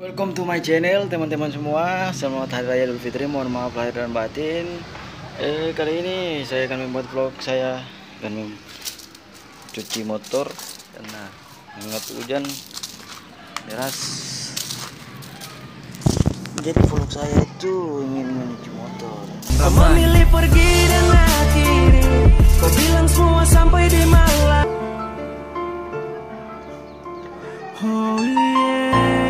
Welcome to my channel teman-teman semua. Selamat Hari Raya Idul Fitri. Mohon maaf lahir dan batin. Kali ini saya akan membuat vlog saya dan mencuci motor karena mengingat hujan deras. Jadi vlog saya itu ingin mencuci motor. Kau memilih pergi dan akhiri, kau bilang semua sampai di malam. Oh yeah.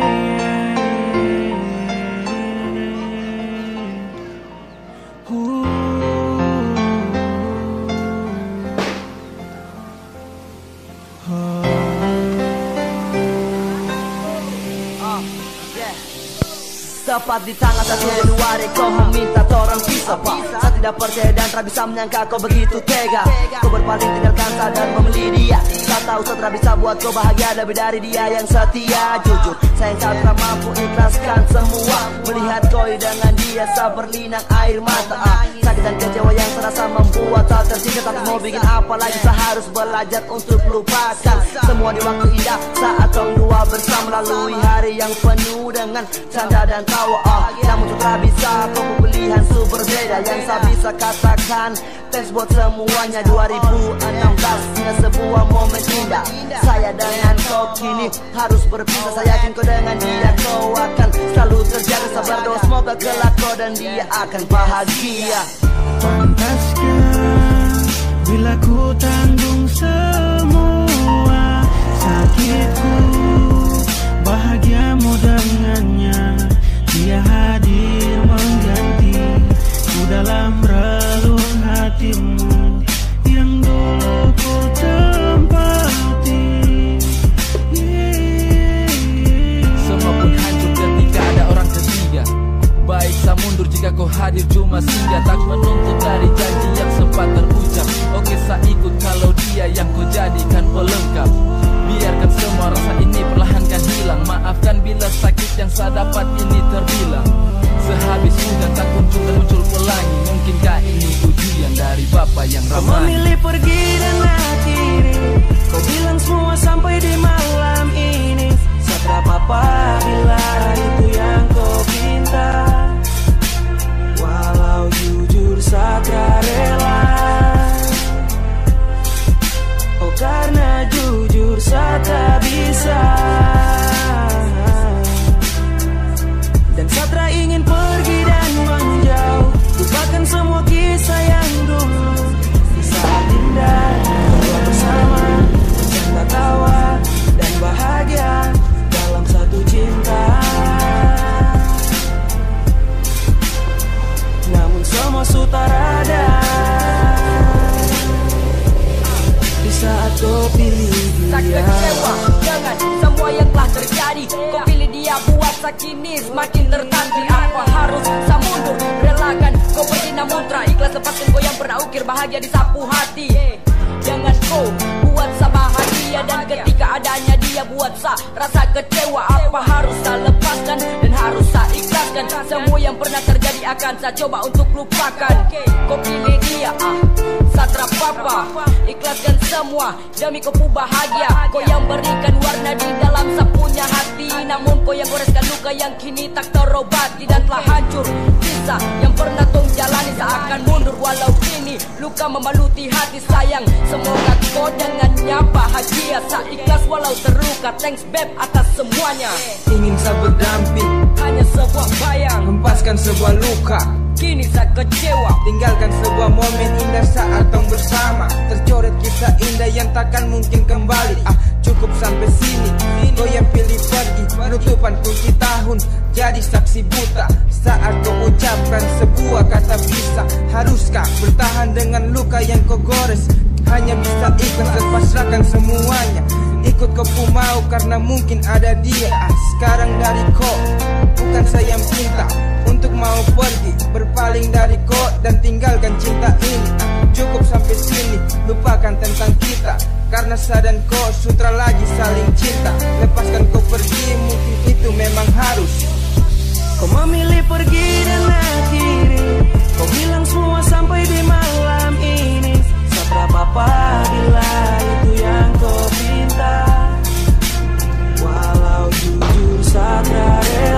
Tepat di tanggal 1 Januari kau meminta orang pisah, Pak. Saya tidak percaya dan tak bisa menyangka kau begitu tega. Kau berpaling tinggalkan saya dan memilih dia. Saya tahu saya tak bisa buat kau bahagia lebih dari dia yang setia. Jujur saya tak mampu ikhlaskan semua. Melihat kau dengan dia saya berlinang air mata. Sakit dan kecewa yang terasa membuat saya tersiksa. Tak mau bikin apa lagi, saya harus belajar untuk lupakan semua di waktu indah saat kau dua bersama, lalui hari yang penuh dengan canda dan tawa. Namun sudah bisa kau pilihan super berbeda. Yang saya bisa katakan thanks buat semuanya. 2016 hanya sebuah momen indah. Saya dengan kau kini harus berpisah. Saya yakin kau dengan dia kau akan selalu terjaga. Saya berdoa semoga kelak kau dan dia akan bahagia. Pantaskah bila ku tanggung semua sakitku, bahagiamu dengannya. Dia hadir mengganti ku dalam relung hatimu yang dulu ku tempati. Semua pun hancur ketika ada orang ketiga. Baik saya mundur jika kau hadir cuma singgah. Tak menuntut dari janji yang sempat terucap. Oke saya ikut kalau dia yang kau jadikan pelengkap. Biarkan semua rasa ini perlahan kan hilang. Maafkan bila sakit yang saya dapat ini terbilang. Sehabis hujan tak kunjung muncul pelangi. Mungkinkah ini ujian dari Bapa yang ramah? Kau memilih pergi dan akhiri, kau bilang semua sampai di malam ini. Seberapa apa bila itu yang kau pinta. Walau jujur saya rela. Oh karena jujur saya tak bisa. Dan Satra ingin pergi dan menjauh, lupakan semua kisah yang dulu. Di saat indah berdua bersama, bercanda tawa dan bahagia dalam satu cinta. Namun semua sutarada di saat kau pilih dia. Tak kecewa dengan semua yang telah terjadi. Kau pilih dia buat saya kini semakin tertantri. Apa harus saya mundur, relakan kau pergi namun tak ikhlas. Lepaskan kau yang pernah ukir bahagia di sapu hati. Jangan kau buat saya bahagia. Dan ketika adanya dia buat saya rasa kecewa. Apa harus saya lepaskan dan harus saya ikhlaskan. Semua yang pernah terjadi akan saya coba untuk lupakan. Kau pilih dia Satra Papa. Ikhlaskan semua demi kau bahagia. Kau yang berikan warna di dalam sapunya hati. Namun kau yang goreskan luka yang kini tak terobati. Dan telah hancur kisah yang pernah tong jalani. Saya akan mundur walau kini luka membaluti hati. Sayang semoga kau dengannya bahagia. Saya ikhlas walau terluka. Thanks babe atas semuanya. Ingin saya berdamping, Hanya sebuah bayang, hempaskan sebuah luka. kini saya kecewa. Tinggalkan sebuah momen indah saat tong bersama. Tercoret kisah indah yang takkan mungkin kembali. Cukup sampai sini. Kau yang pilih pergi, penutupan kunci tahun jadi saksi buta. Saat kau ucapkan sebuah kata bisa. Haruskah bertahan dengan luka yang kau gores? Hanya bisa ikhlas dan pasrahkan semuanya. Ikut kau pun mau karena mungkin ada dia. Sekarang dari kau, bukan saya yang pinta untuk mau pergi, berpaling dari kau dan tinggalkan cinta ini. Cukup sampai sini, lupakan tentang kita. Karena saya dan kau sutra lagi saling cinta. Lepaskan kau pergi, mungkin itu memang harus. Kau memilih pergi dan akhiri, kau bilang semua sampai di malam ini. Seberapa apa bila itu yang kau pinta. Walau jujur saya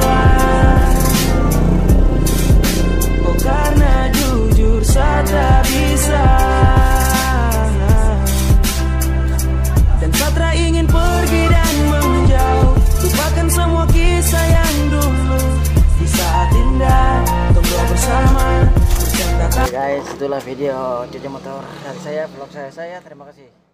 itulah video cuci motor dari saya, vlog saya. Terima kasih.